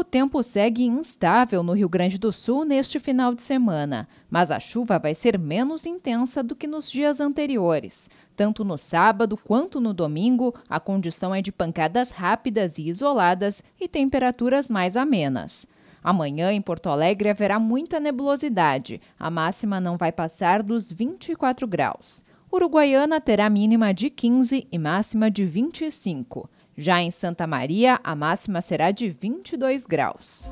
tempo segue instável no Rio Grande do Sul neste final de semana, mas a chuva vai ser menos intensa do que nos dias anteriores. Tanto no sábado quanto no domingo, a condição é de pancadas rápidas e isoladas e temperaturas mais amenas. Amanhã, em Porto Alegre, haverá muita nebulosidade. A máxima não vai passar dos 24 graus. Uruguaiana terá mínima de 15 e máxima de 25. Já em Santa Maria, a máxima será de 22 graus.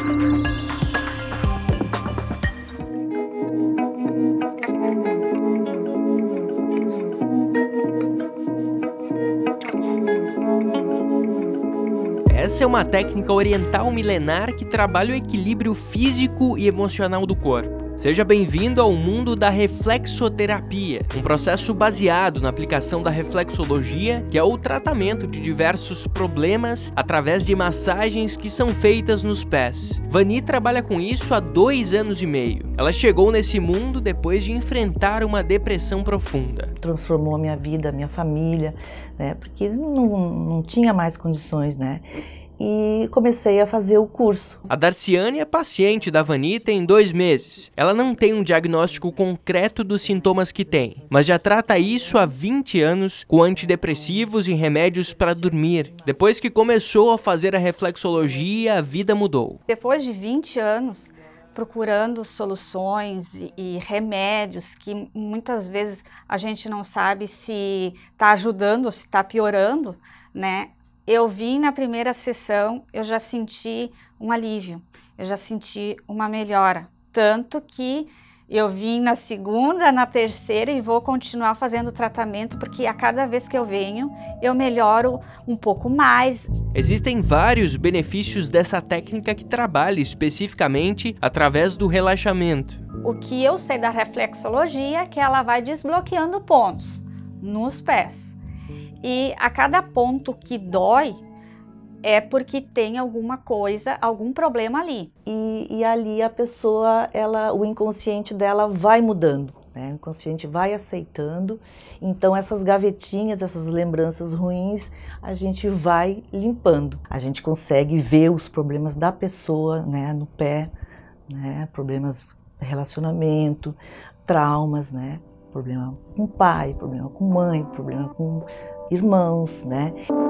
Essa é uma técnica oriental milenar que trabalha o equilíbrio físico e emocional do corpo. Seja bem-vindo ao mundo da reflexoterapia, um processo baseado na aplicação da reflexologia, que é o tratamento de diversos problemas através de massagens que são feitas nos pés. Vani trabalha com isso há 2 anos e meio. Ela chegou nesse mundo depois de enfrentar uma depressão profunda. Transformou a minha vida, a minha família, né? Porque não tinha mais condições, né? E comecei a fazer o curso. A Darciane é paciente da Vani tem 2 meses. Ela não tem um diagnóstico concreto dos sintomas que tem, mas já trata isso há 20 anos com antidepressivos e remédios para dormir. Depois que começou a fazer a reflexologia, a vida mudou. Depois de 20 anos procurando soluções e remédios que muitas vezes a gente não sabe se está ajudando ou se está piorando, né? Eu vim na primeira sessão, eu já senti um alívio, eu já senti uma melhora. Tanto que eu vim na segunda, na terceira e vou continuar fazendo o tratamento, porque a cada vez que eu venho, eu melhoro um pouco mais. Existem vários benefícios dessa técnica que trabalha especificamente através do relaxamento. O que eu sei da reflexologia é que ela vai desbloqueando pontos nos pés. E a cada ponto que dói é porque tem alguma coisa, algum problema ali. E ali a pessoa, o inconsciente dela vai mudando, né? O inconsciente vai aceitando. Então essas gavetinhas, essas lembranças ruins, a gente vai limpando. A gente consegue ver os problemas da pessoa, né, no pé, né? Problemas de relacionamento, traumas, né? Problema com pai, problema com mãe, problema com irmãos, né?